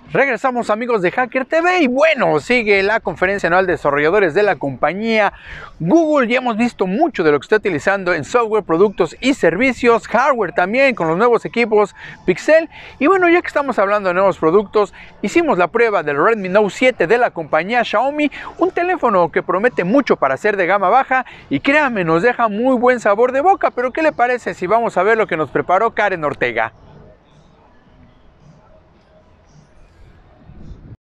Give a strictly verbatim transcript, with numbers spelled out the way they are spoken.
Regresamos, amigos de Hacker T V, y bueno, sigue la conferencia anual de desarrolladores de la compañía Google. Ya hemos visto mucho de lo que está utilizando en software, productos y servicios, hardware también con los nuevos equipos Pixel. Y bueno, ya que estamos hablando de nuevos productos, hicimos la prueba del Redmi Note siete de la compañía Xiaomi, un teléfono que promete mucho para ser de gama baja y créanme, nos deja muy buen sabor de boca. Pero ¿qué le parece si vamos a ver lo que nos preparó Karen Ortega?